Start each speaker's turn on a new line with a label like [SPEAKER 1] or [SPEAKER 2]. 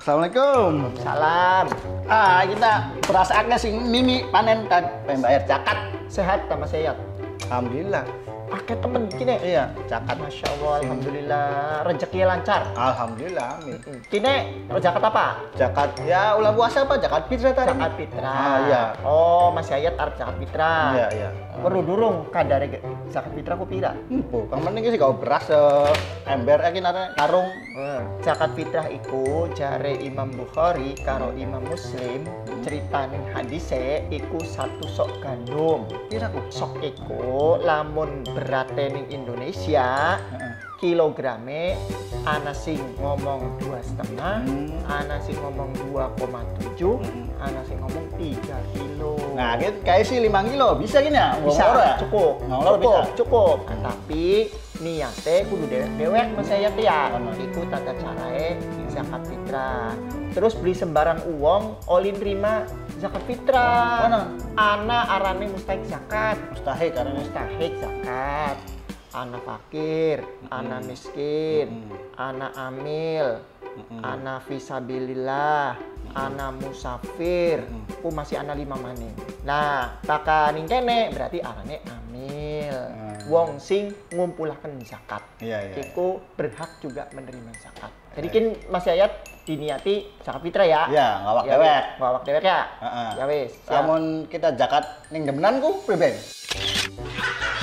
[SPEAKER 1] Assalamualaikum.
[SPEAKER 2] Salam.
[SPEAKER 1] Kita perasaannya sing mimi panen kan bayar zakat.
[SPEAKER 2] Sehat sama sehat.
[SPEAKER 1] Alhamdulillah.
[SPEAKER 2] Pakai temen kini.
[SPEAKER 1] Iya, zakat.
[SPEAKER 2] Masya Allah, alhamdulillah. Rezekinya lancar.
[SPEAKER 1] Alhamdulillah, amin.
[SPEAKER 2] Kini zakat apa?
[SPEAKER 1] Zakat ya ulah puasa apa? Zakat fitrah tadi.
[SPEAKER 2] Zakat fitrah.
[SPEAKER 1] Iya.
[SPEAKER 2] Oh, masih ayat Arab zakat fitrah.
[SPEAKER 1] Iya, iya.
[SPEAKER 2] Perlu durung kadar zakat fitrah ku pira?
[SPEAKER 1] Empo, kang meneh sih kau beras ember iki nare karung.
[SPEAKER 2] Zakat fitrah iku jare Imam Bukhari karo Imam Muslim ceritaning hadise iku satu sok gandum.
[SPEAKER 1] Pira ku?
[SPEAKER 2] Sok iku lamun berate ning Indonesia kilograme ana sing ngomong 2,5, ana sing ngomong 2,7, ana sing ngomong 3 kilo.
[SPEAKER 1] Nah, kayak sih 5 kilo bisa gini ya?
[SPEAKER 2] Bisa, cukup.
[SPEAKER 1] Bisa.
[SPEAKER 2] Cukup. Tapi niate kudu dewek mas saya ya. Iku tata carae zakat fitrah. Terus beli sembarang uang, olin terima zakat fitrah.
[SPEAKER 1] Mana?
[SPEAKER 2] Ana arane mustahik zakat.
[SPEAKER 1] Mustahik karena
[SPEAKER 2] Mustahik zakat. Ana fakir, ana miskin, ana amil, ana fisabilillah, ana musafir. Ku masih ana 5 maning. Nah, takaning kene berarti arane amil. Wong sing ngumpulaken zakat.
[SPEAKER 1] Iya.
[SPEAKER 2] Iku berhak juga menerima zakat. Jadi kin Mas Yayat diniati zakat fitrah ya.
[SPEAKER 1] Iya, ngawak dewek.
[SPEAKER 2] Ngawak dewek ya.
[SPEAKER 1] Heeh.
[SPEAKER 2] Ya wis.
[SPEAKER 1] Lamun kita zakat ning demenanku preben.